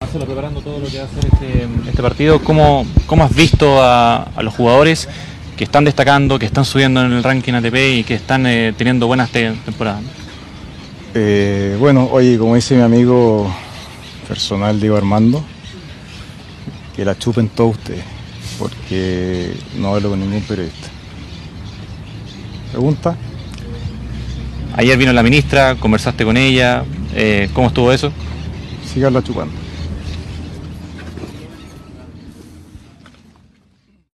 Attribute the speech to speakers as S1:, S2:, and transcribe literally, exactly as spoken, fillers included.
S1: Marcelo, preparando todo lo que va a ser este, este partido, ¿cómo, cómo has visto a, a los jugadores que están destacando, que están subiendo en el ranking A T P y que están eh, teniendo buenas te temporadas?
S2: Eh, bueno, oye, como dice mi amigo personal Diego Armando, que la chupen todos ustedes, porque no hablo con ningún periodista. ¿Pregunta?
S1: Ayer vino la ministra, conversaste con ella, eh, ¿cómo estuvo eso?
S2: Síganla chupando.